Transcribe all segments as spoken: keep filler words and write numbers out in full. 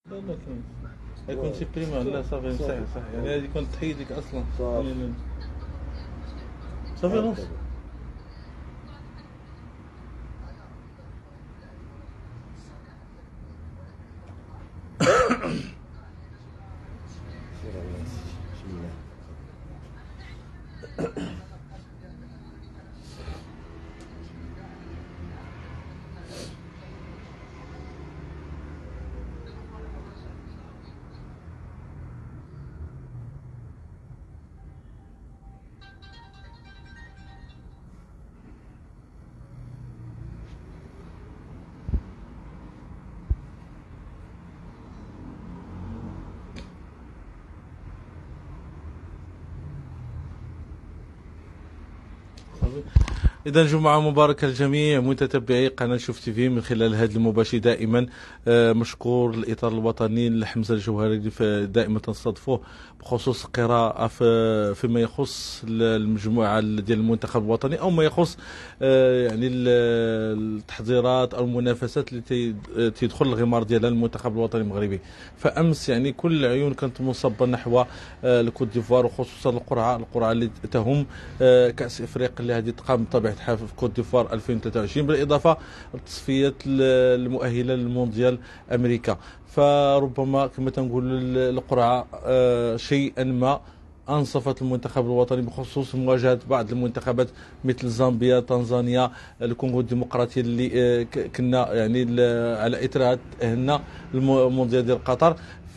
لا لا كاين. كنت سيبريمي لا صافي صحيح صحيح، يعني هذه كنت تحيد لك اصلا. صافي صافي نص. بسم الله. إذا جمعة مباركة للجميع متتبعي قناة شوف تي في من خلال هذا المباشر دائما. آه مشكور الإطار الوطني لحمزة الجوهري اللي دائما تنصادفوه بخصوص قراءة في فيما يخص المجموعة ديال المنتخب الوطني أو ما يخص آه يعني التحضيرات أو المنافسات اللي تدخل الغمار ديالها المنتخب الوطني المغربي. فأمس يعني كل العيون كانت مصبة نحو آه الكوت ديفوار وخصوصا القرعة القرعة اللي تهم آه كأس إفريقيا اللي هذه تقام بطبيعة الحال في كوت ديفوار ألفين وثلاثة وعشرين بالإضافة للتصفيات المؤهلة للمونديال أمريكا. فربما كما تنقول القرعة آه شيئا ما انصفت المنتخب الوطني بخصوص مواجهه بعض المنتخبات مثل زامبيا، تنزانيا، الكونغو الديمقراطيه اللي كنا يعني على اثرها تاهلنا المونديال ديال قطر.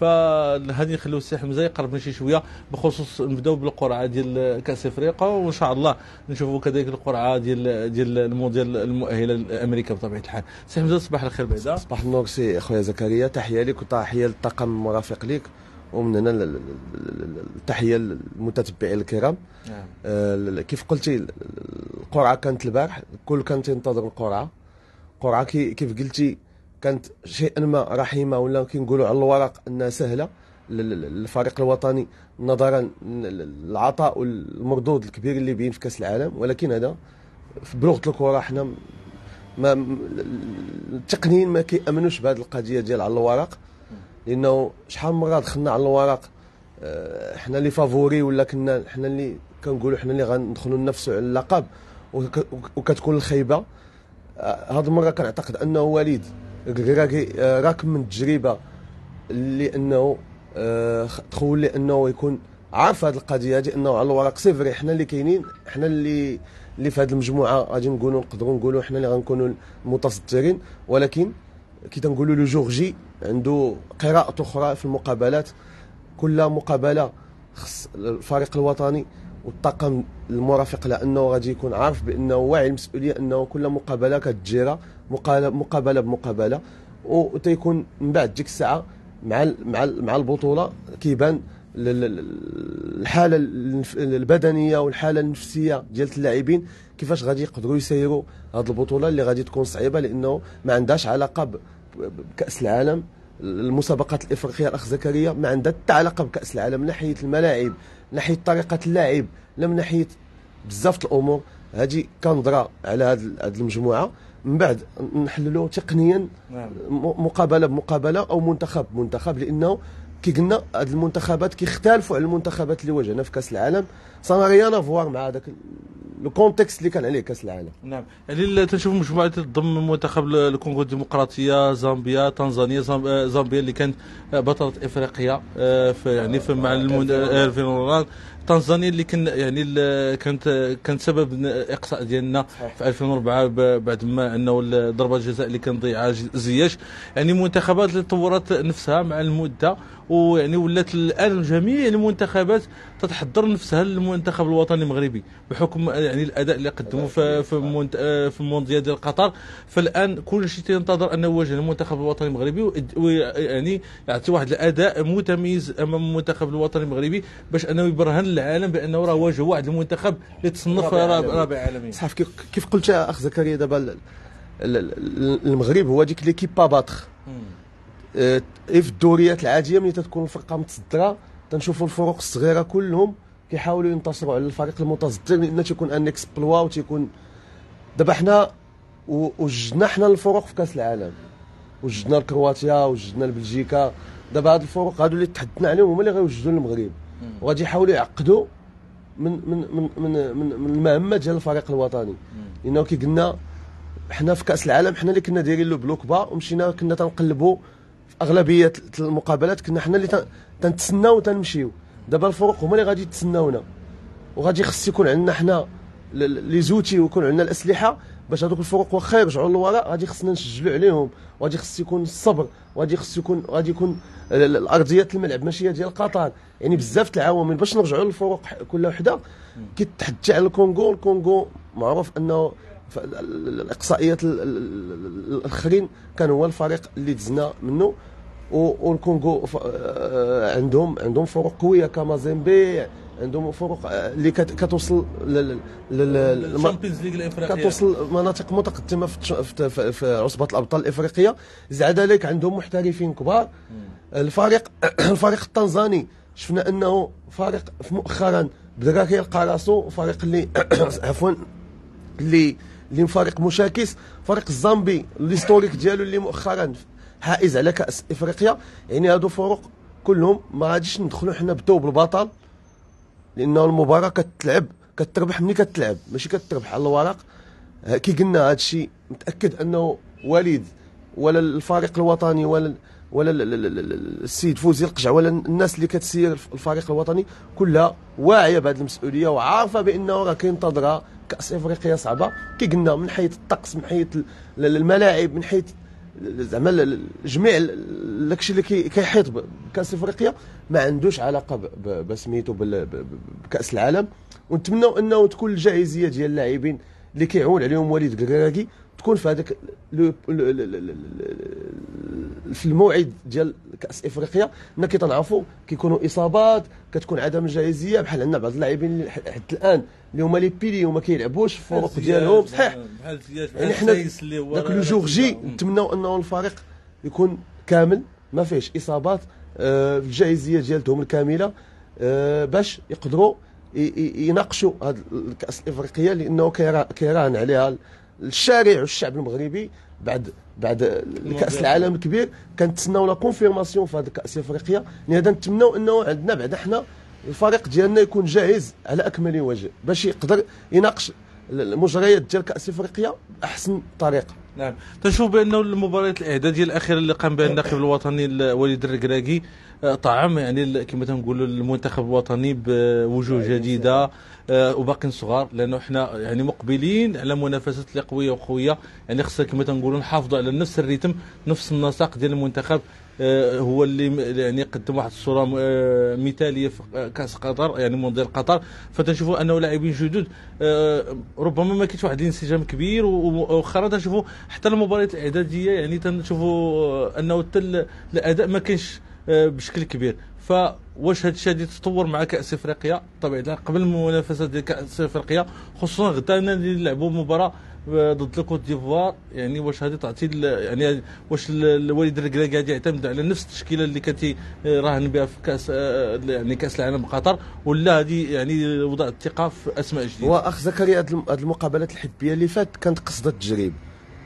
فهذه نخليو السي حمزه يقربنا شي شويه بخصوص نبداو بالقرعه ديال كاس افريقيا وان شاء الله نشوفوا كذلك القرعه ديال ديال المونديال المؤهله لامريكا بطبيعه الحال. سي حمزه صباح الخير بعدا. صباح النور سي خويا زكريا، تحيه لك وتحيه للطاقم المرافق لك، ومن هنا التحيه للمتتبعين الكرام. نعم. آه كيف قلتي القرعه كانت البارح، الكل كان تنتظر القرعه. القرعه كيف قلتي كانت شيئا ما رحيمه، ولا كنقولوا على الورق انها سهله للفريق الوطني نظرا للعطاء والمردود الكبير اللي بين في كاس العالم. ولكن هذا في بلغه الكره حنا ما التقنيين ما كيامنوش بهذه القضيه ديال على الورق، لانه شحال من مره دخلنا على الورق حنا اللي فافوري، ولا كنا حنا اللي كنقولوا حنا اللي غندخلوا ننافسوا على اللقب وكتكون الخيبه. هذه المره كنعتقد انه وليد راكم من التجربه لانه تخولي انه يكون عارف هذه القضيه دي، انه على الورق صفري حنا اللي كاينين، حنا اللي اللي في هذه المجموعه غادي نقولوا نقدروا نقولوا حنا اللي غنكونوا المتصدرين. ولكن كي تنقولوا لو جورجي عنده قراءه اخرى في المقابلات. كل مقابله خص الفريق الوطني والطاقم المرافق لانه غادي يكون عارف بانه واعي المسؤوليه، انه كل مقابله كتجيرى مقابله بمقابله، وتيكون من بعد ديك الساعه مع مع مع البطوله كيبان الحاله البدنيه والحاله النفسيه ديال اللاعبين كيفاش غادي يقدروا يسيروا هذه البطوله اللي غادي تكون صعيبه، لانه ما عندهاش علاقه بكاس العالم. المسابقات الافريقيه الاخ زكريا ما عندها حتى علاقه بكاس العالم، من ناحيه الملاعب، من ناحيه طريقه اللعب، لا من ناحيه بزاف الامور. هذه كنظره على هذه المجموعه، من بعد نحللوا تقنيا مقابله بمقابله او منتخب بمنتخب، لانه كي قلنا هاد المنتخبات كيختلفوا على المنتخبات اللي واجهنا في كاس العالم. سان ريان افوار مع هذاك لو كونتكست اللي كان عليه كاس العالم. نعم، يعني تنشوف مجموعه تضم منتخب الكونغو الديمقراطيه، زامبيا، تنزانيا. زامبيا اللي كانت بطله افريقيا في يعني في مع المونديال. تنزانيا اللي كان يعني كانت كانت سبب الاقصاء ديالنا في ألفين وأربعة بعد ما انه ضربه الجزاء اللي كان ضيعها زياش. يعني منتخبات اللي طورت نفسها مع المده، ويعني ولات الان جميع المنتخبات تتحضر نفسها للمنتخب الوطني المغربي بحكم يعني الاداء اللي قدموا في في في المونديال ديال قطر. فالان كل شيء تنتظر انه يواجه المنتخب الوطني المغربي ويعني يعطي واحد الاداء متميز امام المنتخب الوطني المغربي باش انه يبرهن للعالم بانه راه واجه واحد المنتخب اللي تصنف رابع عالميا. صح كيف قلت يا اخ زكريا، دابا المغرب هو ديك ليكيب باتخ. في الدوريات العاديه ملي تتكون الفرقه متصدره تنشوفوا الفرق الصغيره كلهم كيحاولوا ينتصروا على الفريق المتصدر، لان تيكون ان اكسبلوا وتيكون. دابا حنا وجدنا حنا الفرق في كاس العالم، وجدنا لكرواتيا وجدنا لبلجيكا. دابا هاد الفروق هادو اللي تحدثنا عليهم هما اللي غيوجدوا للمغرب، وغادي يحاولوا يعقدوا من من من من من, من المهمه ديال الفريق الوطني. لانه كي قلنا حنا في كاس العالم حنا اللي كنا دايرين له بلوك با ومشينا كنا تنقلبوا في اغلبيه المقابلات، كنا حنا اللي تنتسناو وتنمشيو. دابا الفروق هما اللي غادي يتسناونا، وغادي خص يكون عندنا حنا لي زوتي ويكون عندنا الاسلحه باش هذوك الفروق واخا يرجعوا للوراء غادي خصنا نسجلوا عليهم، وغادي خص يكون الصبر، وغادي خص يكون غادي يكون الارضيات الملعب ماشي ديال قطر. يعني بزاف د العوامل باش نرجعوا للفروق كل وحده. كي تحدث على الكونغو، الكونغو معروف انه الاقصائيات الاخرين كان هو الفريق اللي دزنا منه، والكونغو عندهم عندهم فروق قويه كمازيمبي، عندهم فروق اللي كتوصل للشامبيونز ليغ الافريقيه، كتوصل مناطق متقدمه في, في, في عصبه الابطال الافريقيه. زاد ذلك عندهم محترفين كبار. الفريق الفريق التنزاني شفنا انه فريق مؤخرا بدا كيلقى راسو فريق اللي عفوا اللي اللي فريق مشاكس. فريق الزامبي الهيستوريك ديالو اللي مؤخرا حائز على كاس افريقيا. يعني هادو فروق كلهم ما غاديش ندخلوا حنا بالثوب البطل، لانه المباراه كتلعب كتربح ملي كتلعب ماشي كتربح على الورق. كي قلنا هذا الشيء متاكد انه وليد ولا الفريق الوطني ولا ولا السيد فوزي القجع ولا الناس اللي كتسير الفريق الوطني كلها واعيه بهذه المسؤوليه وعارفه بانه راه كينتظرها كاس افريقيا صعبه. كي قلنا من حيث الطقس، من حيث الملاعب، من حيث زعما جميع داكشي اللي كيحيط بكاس افريقيا ما عندوش علاقه بسميتو بكاس العالم. ونتمنوا انه تكون الجاهزيه ديال اللاعبين اللي كيعول عليهم وليد كراكي تكون في هذاك في الموعد ديال كاس افريقيا. حنا كي تنعرفوا كيكونوا اصابات، كتكون عدم الجاهزيه. بحال عندنا بعض اللاعبين حتى الان اللي هما لي بيلي وما كيلعبوش في الفروق ديالهم صحيح. يعني حنا داك لو جور جي نتمنوا انه الفريق يكون كامل ما فيهش اصابات، آه في الجاهزيه ديالتهم الكامله، آه باش يقدروا يناقشوا هذه الكاس الافريقيه، لانه كيراهن عليها الشارع والشعب المغربي بعد بعد كاس العالم الكبير. كنتسناو لا كونفيرماسيون في هذه كاس افريقيا. لهذا نتمناو انه عندنا بعد حنا الفريق ديالنا يكون جاهز على اكمل وجه باش يقدر يناقش المجريات ديال كاس افريقيا باحسن طريقه. نعم، تنشوف بانه المباريات الاعداديه الاخيره اللي قام بها الناخب الوطني وليد الركراكي طعم يعني كما تنقولوا المنتخب الوطني بوجوه جديده وباقين صغار، لانه حنا يعني مقبلين على منافسات اللي قويه وقويه. يعني خصنا كما تنقولوا نحافظوا على نفس الريتم، نفس النسق ديال المنتخب. هو اللي يعني قدم واحد الصوره مثاليه في كاس قطر، يعني مونديال قطر. فتنشوفوا انه لاعبين جدد ربما ما كاينش واحد الانسجام كبير. ومؤخرا تنشوفوا حتى المباريات الاعداديه يعني تنشوفوا انه الاداء ما كاينش بشكل كبير. فواش هذا الشيء تطور مع كاس افريقيا طبيعي قبل المنافسات ديال كاس افريقيا، خصوصا غدا اللي نلعبوا مباراه ضد الكوت ديفوار؟ يعني واش هذه تعطي يعني واش الوليد الركراكي غادي يعتمد على نفس التشكيله اللي كانت راهن بها في كاس يعني كاس العالم قطر، ولا هذه يعني وضع الثقه في اسماء جديده؟ هو اخ زكريا هذه المقابلات الحبيه اللي فات كانت قصده التجريب.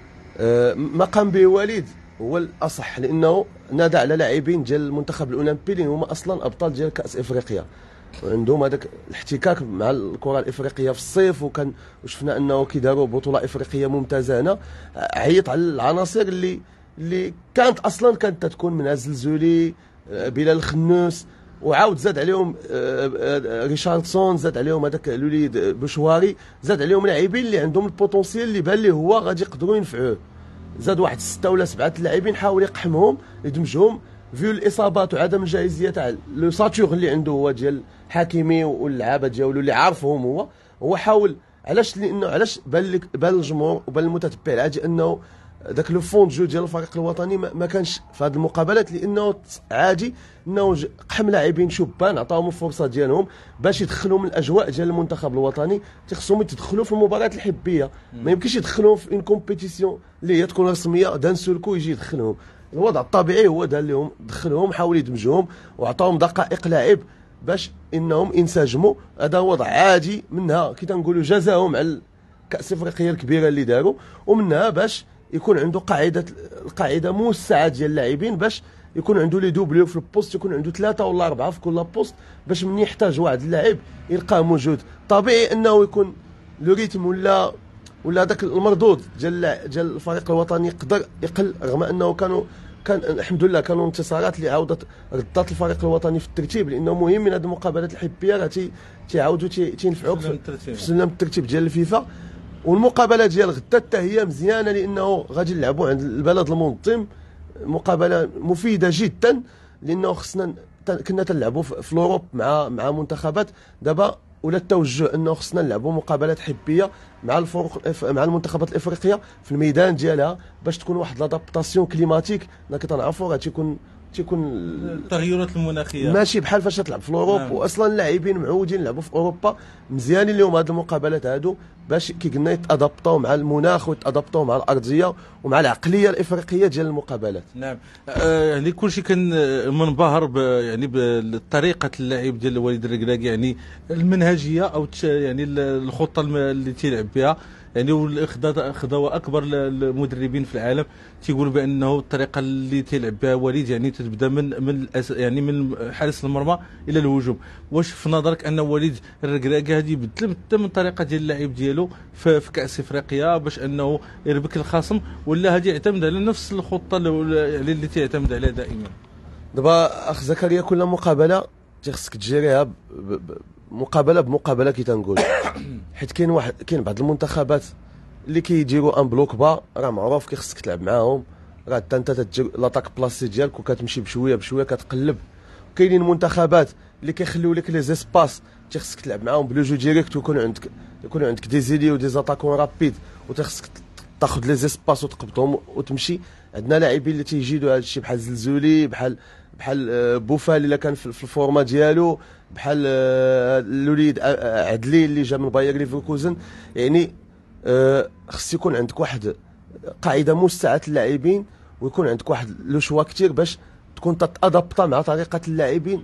ما قام به وليد هو الاصح، لانه نادى على لاعبين ديال المنتخب الاولمبي اللي هما اصلا ابطال ديال كاس افريقيا، وعندهم هذاك الاحتكاك مع الكره الافريقيه في الصيف، وكان وشفنا انه كيداروا بطوله افريقيه ممتازه هنا. عيط على العناصر اللي اللي كانت اصلا كانت تكون من الزلزولي، بلال الخنوس، وعاود زاد عليهم ريشاردسون، زاد عليهم هذاك الوليد بشواري، زاد عليهم لاعبين اللي عندهم البوتونسيال اللي بان ليه هو غادي يقدروا ينفعوه. زاد واحد ستة ولا سبعة اللاعبين حاول يقحمهم يدمجهم فيو الاصابات وعدم الجاهزيه تاع لو ساتور اللي عنده هو ديال حكيمي واللعابه ديالو اللي عارفهم. هو هو حاول علاش؟ لانه علاش بان لك بان الجمهور وبان المتتبع العادي انه ذاك لو فون جو ديال الفريق الوطني ما كانش في هذه المقابلات، لانه عادي انه قحم لاعبين شبان عطاهم الفرصه ديالهم باش يدخلوا من الاجواء ديال المنتخب الوطني. تيخصهم يتدخلوا في المباريات الحبيه، ما يمكنش يدخلوهم في اون كومبيتيسيون اللي هي تكون رسميه دان سولكو يجي يدخلهم. الوضع الطبيعي هو دار لهم دخلهم، حاول يدمجهم وعطاهم دقائق لعب باش انهم ينسجموا. هذا وضع عادي، منها كي تنقولوا جزاهم على كاس افريقيا الكبيره اللي داروا، ومنها باش يكون عنده قاعده القاعده موسعه ديال اللاعبين، باش يكون عنده لي دوبليو في البوست، يكون عنده ثلاثه ولا اربعه في كل بوست، باش من يحتاج واحد اللاعب يلقاه موجود. طبيعي انه يكون لو ريتم ولا ولا داك المردود ديال ديال الفريق الوطني يقدر يقل، رغم انه كانوا كان الحمد لله كانوا انتصارات اللي عاودت ردات الفريق الوطني في الترتيب، لانه مهم من هذه المقابلات الحبيه راه تيعاودوا تينفعوك في سلم الترتيب ديال الفيفا. والمقابله ديال غدا حتى هي مزيانه، لانه غادي نلعبوا عند البلد المنظم، مقابله مفيده جدا، لانه خصنا كنا تنلعبوا في الاوروب مع مع منتخبات، دابا ولا التوجه انه خصنا نلعبوا مقابلات حبيه مع الفرق مع المنتخبات الافريقيه في الميدان ديالها، باش تكون واحد لادابتاسيون كليماتيك. حنا كتنعرفوا راه تيكون تيكون التغيرات المناخيه ماشي بحال فاش تلعب في الاوروب. نعم. واصلا اللاعبين معودين يلعبوا في اوروبا، مزيانين لهم هذه المقابلات هادو باش كي قلنا يتادابطوا مع المناخ ويتادابطوا مع الارضيه ومع العقليه الافريقيه ديال المقابلات. نعم. آه يعني كلشي كان منبهر يعني بطريقه اللعب ديال وليد الركراكي، يعني المنهجيه او يعني الخطه اللي تيلعب بها، يعني خذوا اكبر المدربين في العالم تيقولوا بانه الطريقه اللي تيلعب بها وليد يعني تبدا من من يعني من حارس المرمى الى الهجوم. واش في نظرك ان وليد الركراكي هذه يبدل من طريقه ديال اللعب ديالو في, في كاس افريقيا باش انه يربك الخصم، ولا هذه يعتمد على نفس الخطه اللي, اللي تيعتمد عليها دائما؟ دابا اخ زكريا كل مقابله تيخصك تجيريها مقابله بمقابله كي تنقول، حيت كاين واحد كاين بعض المنتخبات اللي كيديروا ان بلوك با، راه معروف كي خصك تلعب معاهم، راه حتى انت تدير لاطاك بلاصي ديالك وكتمشي بشويه بشويه كتقلب. كاينين منتخبات اللي كيخليو لك لي زيسباس تيخصك تلعب معاهم بلو جو ديريكت، ويكون عندك يكون عندك دي زيلي ودي زاتاكون رابيد، وتخصك تاخذ لي زيسباس وتقبطهم وتمشي. عندنا لاعبين اللي تيجيدوا هذا الشيء بحال زلزولي، بحال بحال بوفال اللي كان في الفورما ديالو، بحال الوليد عدلي اللي جا من باير ليفركوزن. يعني خص يكون عندك واحد قاعده موسعه اللاعبين، ويكون عندك واحد لو شوا كثير باش تكون تتادابطا مع طريقه اللاعبين،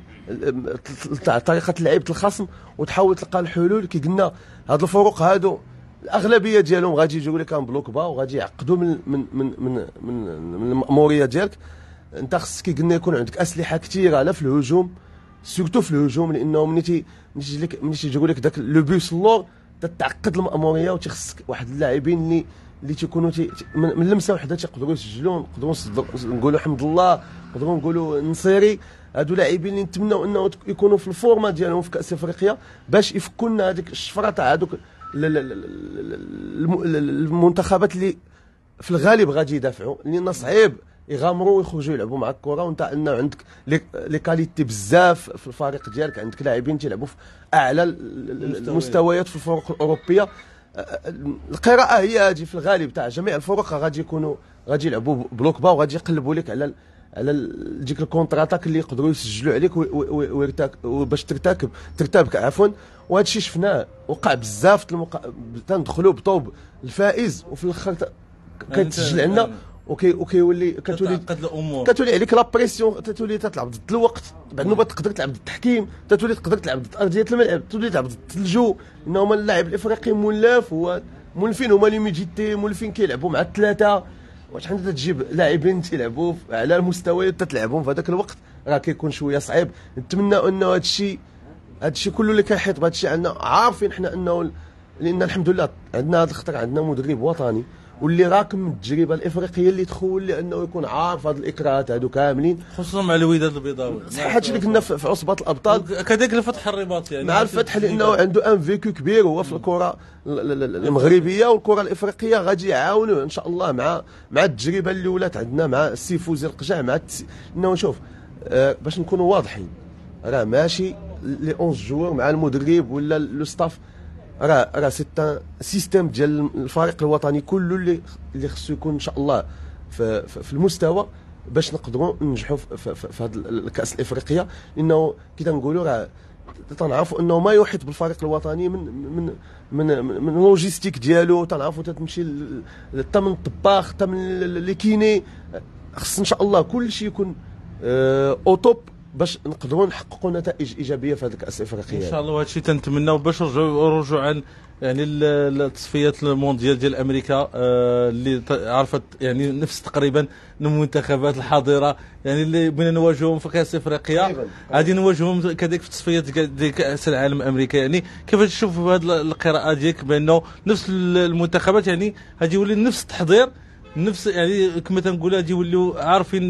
طريقه لعيبه الخصم، وتحاول تلقى الحلول. كي قلنا هاد الفروق هادو الاغلبيه ديالهم غادي يجيو لك ان بلوك با، وغادي يعقدوا من من من من, من, من الماموريه ديالك. انت خصك كي قلنا يكون عندك اسلحه كثيره لا في الهجوم، سورتو في الهجوم، لانه ملي تي ملي تيجي لك ملي تيجيو لك داك لو بوس اللور تتعقد الماموريه، وتخصك واحد اللاعبين اللي اللي تيكونوا تي من لمسه وحده تيقدروا يسجلوا، نقدروا نقولوا حمد الله، نقدروا نقولوا نصيري. هادو لاعبين اللي نتمنوا انه يكونوا في الفورما ديالهم في كاس افريقيا باش يفكوا لنا هذيك الشفره تاع هذوك المنتخبات اللي في الغالب غادي يدافعوا، لان صعيب يغامروا ويخرجوا يلعبوا مع الكره. وانت انه عندك لي كاليتي بزاف في الفريق ديالك، عندك لاعبين تيلعبوا في اعلى المستويات في الفرق الاوروبيه. القراءه هي هذه في الغالب تاع جميع الفرق غادي يكونوا غادي يلعبوا بلوك با، وغادي يقلبوا لك على على ديك الكونتراتاك اللي يقدروا يسجلوا عليك باش ترتكب ترتبك عفوا. وهذا الشيء شفناه وقع بزاف المقا... تندخلوا بطوب الفائز وفي الاخر كيتسجل عندنا وكي وكيولي كتولي كتولي عليك لا بريسيون، تتولي تلعب ضد الوقت، بعد نوبه تقدر تلعب ضد التحكيم، تتولي تقدر تلعب ضد ارضيه الملعب، تولي تلعب ضد الثلجو. انهم اللاعب الافريقي مولف، هو مولفين هما لي ميجيتي مولفين كيلعبوا مع الثلاثه. واش حنا تجيب لاعبين تيلعبوا على المستويات تتلعبهم في هذاك الوقت، راه كيكون شويه صعيب. نتمنى انه هذا الشيء هذا الشيء كله اللي كيحيط بهذا الشيء عندنا عارفين حنا انه، لان الحمد لله عندنا هذا الخطر، عندنا مدرب وطني واللي راكم من التجربه الافريقيه اللي تخول لانه يكون عارف هذه الاكراهات هذو كاملين، خصوصا مع الوداد البيضاوي. صح هادشي اللي قلنا في عصبه الابطال، كذلك الفتح الرباطي يعني مع الفتح، لانه عنده ان فيكو كبير هو في الكره المغربيه والكره الافريقيه. غادي يعاونوا ان شاء الله مع مع التجربه اللي ولات عندنا مع السيفوزي القجع، مع التس... انه شوف آه باش نكونوا واضحين، راه ماشي لي اونز جوار مع المدرب ولا لو ستاف، راه راه سي ان سيستيم ديال الفريق الوطني كله اللي اللي خصو يكون ان شاء الله في, في, في المستوى باش نقدروا ننجحوا في, في, في, في هذه الكاس الافريقيه. لانه كي تنقولوا راه تنعرفوا انه ما يحيط بالفريق الوطني من من من من لوجيستيك ديالو، تنعرفوا تتمشي حتى من الطباخ حتى من لي كيني، خص ان شاء الله كل شيء يكون او توب باش نقدروا نحققوا نتائج ايجابيه في هذه الكاس الافريقيه ان شاء الله. وهذا الشيء تنتمناو باش نرجعوا رجوعا يعني التصفيات المونديال ديال امريكا آه اللي عرفت يعني نفس تقريبا المنتخبات الحاضره يعني اللي بغينا نواجههم في كاس افريقيا غادي نواجههم كذلك في تصفيات ديال كاس العالم امريكا. يعني كيفاش تشوف هذه القراءه ديالك بانه نفس المنتخبات يعني غادي يولي نفس التحضير نفس يعني كما تنقولوا غادي يوليو عارفين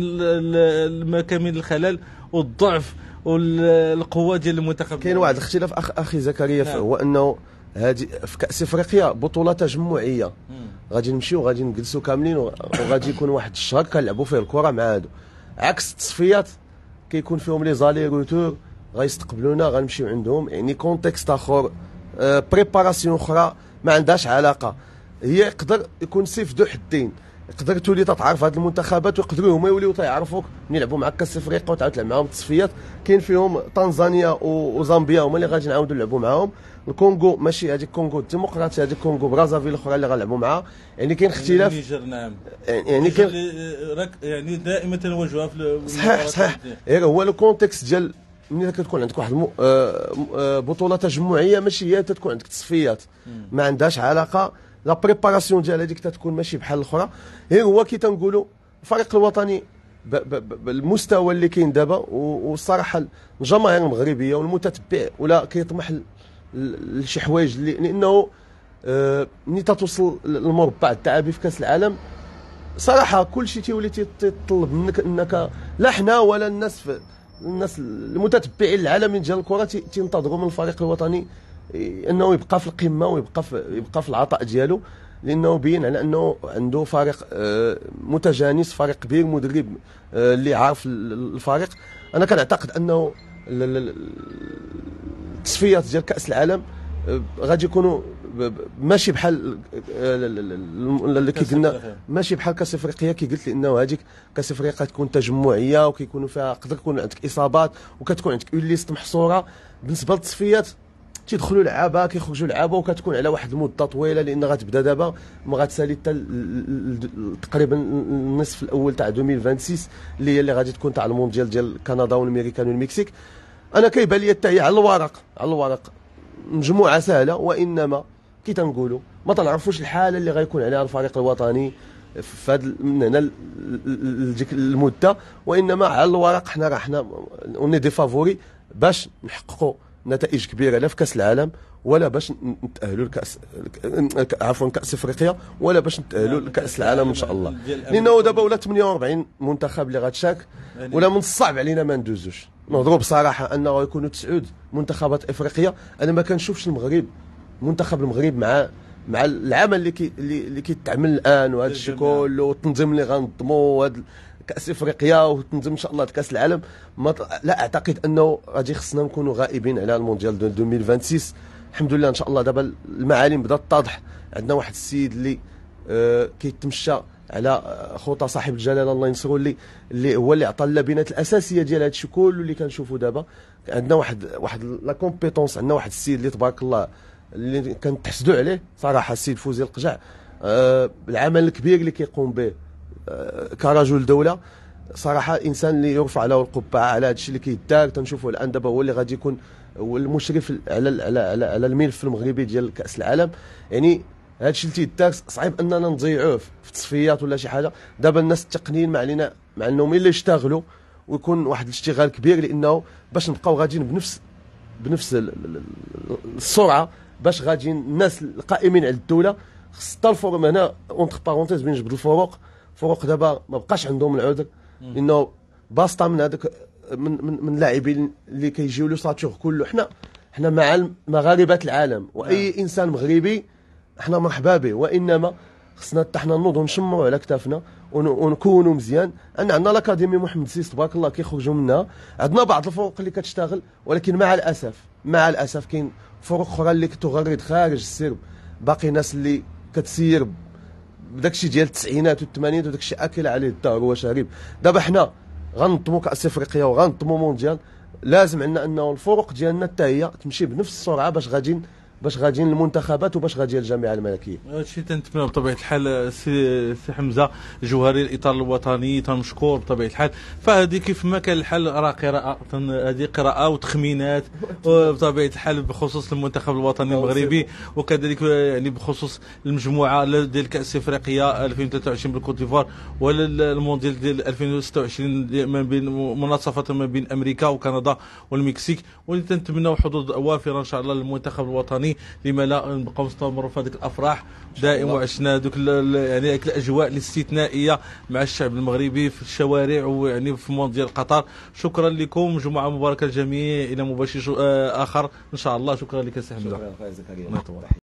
المكامن الخلل والضعف والقوه ديال المنتخب؟ كاين واحد الاختلاف أخ اخي زكريا نعم. هو انه هذه في كاس افريقيا بطوله تجمعيه غادي نمشيو غادي نجلسوا كاملين وغادي يكون واحد الشهر كنلعبوا فيه الكره مع هادو، عكس التصفيات كيكون فيهم لي زالي روتور غيستقبلونا غنمشيو عندهم، يعني كونتكست اخر آه بريباراسيون اخرى ما عندهاش علاقه. هي يقدر يكون سيف ذو حدين، يقدر تولي تتعرف هاد المنتخبات ويقدروا هما يوليو تيعرفوك ملي يلعبوا معاك كاس افريقيا وتعاود تلعب معاهم التصفيات. كاين فيهم تنزانيا وزامبيا هما اللي غادي نعاودوا نلعبوا معاهم، الكونغو ماشي هذيك الكونغو الديمقراطيه هذيك كونغو برازافيل الاخرى اللي غنلعبوا معاها، يعني كاين اختلاف. النيجر نعم يعني كاين يعني دائما تنواجهوها في صحيح صحيح غير هو لو كونتكست ديال ملي كتكون عندك واحد المو... بطوله تجمعيه ماشي هي تتكون عندك تصفيات ما عندهاش علاقه. لا بريباراسيون ديال هذيك تتكون ماشي بحال الاخرى. غير هو كي تنقولوا الفريق الوطني بالمستوى اللي كاين دابا والصراحه الجماهير المغربيه والمتتبع ولا كيطمح لشي حوايج اللي لانه آه ملي توصل للمربع الذهبي في كاس العالم صراحه كل شيء تيولي تيطلب منك انك لا حنا ولا الناس في الناس المتتبعين العالميين ديال الكره تينتظروا من الفريق الوطني انه يبقى في القمه ويبقى في يبقى في العطاء ديالو، لانه بين على انه عنده فريق متجانس، فريق كبير، مدرب اللي عارف الفريق. انا كنعتقد انه التصفيات ديال كاس العالم غادي يكونوا ماشي بحال اللي كي قلنا ماشي بحال كاس افريقيا كي قلت، لانه هذيك كاس افريقيا تكون تجمعيه وكيكونوا فيها تقدر يكون عندك اصابات وكتكون عندك اون ليست محصوره. بالنسبه للتصفيات تيدخلوا لعابه كيخرجوا لعابه وكتكون على واحد المده طويله، لان غتبدا دابا ما غتسالي حتى تقريبا النصف الاول تاع ألفين وستة وعشرين اللي هي اللي غادي تكون تاع المونديال ديال كندا والامريكان والمكسيك. انا كيبان لي حتى هي على الورق على الورق مجموعه سهله، وانما كي تنقولوا ما تنعرفوش الحاله اللي غيكون عليها الفريق الوطني في هذا من هنا لديك المده، وانما على الورق حنا راه حنا اوني دي فافوري باش نحققوا نتائج كبيره لا في كاس العالم ولا باش نتاهلوا لكاس عفوا كاس افريقيا ولا باش نتاهلوا لكاس العالم ان شاء الله، لانه دابا ولا ثمانية وأربعين منتخب اللي غتشارك ولا من الصعب علينا ما ندوزوش. نهضروا بصراحه انه غيكونوا تسعود منتخبات افريقيه. انا ما كنشوفش المغرب منتخب المغرب مع مع العمل اللي كي اللي كيتعمل الان وهذا الشيء كله والتنظيم اللي غنظموا وهذا كاس افريقيا وتنظيم ان شاء الله كاس العالم، ما لا اعتقد انه غادي خصنا نكونوا غائبين على المونديال دو ألفين وستة. الحمد لله ان شاء الله دابا المعالم بدات تتضح. عندنا واحد السيد اللي آه كيتمشى على خطى صاحب الجلاله الله ينصرو، اللي اللي هو اللي عطى اللبنات الاساسيه ديال هذا الشيء كله اللي كنشوفوا دابا. عندنا واحد واحد لا كومبيتونس، عندنا واحد السيد اللي تبارك الله اللي كنتحسدوا عليه صراحه، السيد فوزي القجع آه العمل الكبير اللي كيقوم به آه كرجل دوله. صراحه انسان اللي يرفع له القبعه على هذا الشيء اللي كيدار. تنشوفوا الان دابا هو اللي غادي يكون هو المشرف على على على, على الملف المغربي ديال كاس العالم. يعني هذا الشيء اللي تيدار صعيب اننا نضيعوه في تصفيات ولا شي حاجه. دابا الناس التقنيين ما علينا مع انهم الا يشتغلوا ويكون واحد الاشتغال كبير، لانه باش نبقاو غاديين بنفس بنفس السرعه، باش غادي الناس القائمين على الدوله خص حتى الفورم هنا اونتر بارونتيز بين جبد الفروق. فروق دابا ما بقاش عندهم العذر، لانه باسطه من هذاك من من, من اللاعبين اللي كيجيو لو ساتور كله. حنا حنا مع مغاربه العالم، واي انسان مغربي حنا مرحبا به، وانما خصنا حتى حنا نوضوا نشمروا على كتافنا ونكونوا مزيان. ان عندنا الاكاديمي محمد سيس تبارك الله كيخرجوا منها، عندنا بعض الفروق اللي كتشتغل، ولكن مع الاسف مع الاسف كاين فروق اخرى اللي كتغرد خارج السرب. باقي ناس اللي كتسير بداك الشيء ديال التسعينات والثمانينات وداك الشيء اكل عليه الدار وشارب. دابا حنا غنضموا كاس افريقيا وغنضموا مونديال، لازم عندنا انه الفروق ديالنا حتى هي تمشي بنفس السرعه باش غادي باش غاديين المنتخبات وباش غاديه الجامعه الملكيه. هادشي تنتمنى بطبيعه الحال سي, سي حمزه جوهري الاطار الوطني تنشكر بطبيعه الحال. فهذه كيف ما كان الحال راه قراءه، هذه قراءه وتخمينات بطبيعه الحال بخصوص المنتخب الوطني المغربي، وكذلك يعني بخصوص المجموعه ديال كاس افريقيا ألفين وثلاثة وعشرين بالكوت ديفوار، ولا المونديال ديال ألفين وستة وعشرين ما بين مناصفه ما بين امريكا وكندا والمكسيك، واللي تنتمناو حظوظ وافره ان شاء الله للمنتخب الوطني. لما لا نبقاو نستمروا في هذيك الافراح دائما، وعشنا هذوك يعني الاجواء الاستثنائيه مع الشعب المغربي في الشوارع ويعني في مونديال قطر. شكرا لكم، جمعه مباركه للجميع، الى مباشر اخر ان شاء الله. شكرا لك سي حمزه. شكرا